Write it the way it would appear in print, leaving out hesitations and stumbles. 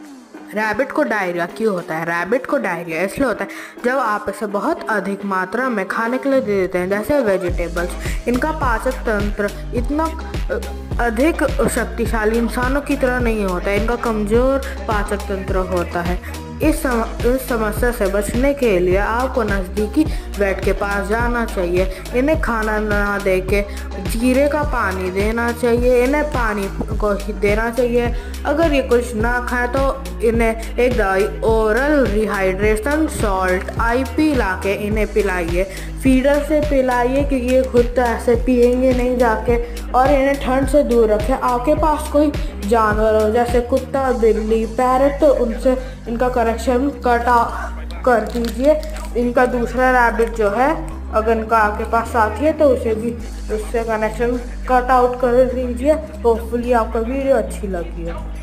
Rabbit को diarrhoea क्यों होता है? रैबिट को डायरिया इसलिए होता है जब आप इसे बहुत अधिक मात्रा में खाने के लिए दे देते हैं, जैसे वेजिटेबल्स। इनका पाचक तंत्र इतना अधिक शक्तिशाली इंसानों की तरह नहीं होता है, इनका कमज़ोर पाचक तंत्र होता है। इस समस्या से बचने के लिए आपको नज़दीकी वेट के पास जाना चाहिए। इन्हें खाना ना दे के जीरे का पानी देना चाहिए, इन्हें पानी को ही देना चाहिए। अगर ये कुछ ना खाए तो इन्हें एक दवाई ओरल रिहाइड्रेशन सॉल्ट IP ला के इन्हें पिलाइए। फीडर से पिलाइए क्योंकि ये खुद तो ऐसे पिएंगे नहीं जाके। और इन्हें ठंड से दूर रखें। आपके पास कोई जानवर हो जैसे कुत्ता, बिल्ली, पैरट, तो उनसे इनका कनेक्शन कर दीजिए। इनका दूसरा रैबिट जो है, अगर इनका आपके पास साथी है तो उसे भी उससे कनेक्शन कट आउट कर दीजिए। होपफुली आपको वीडियो अच्छी लगी है।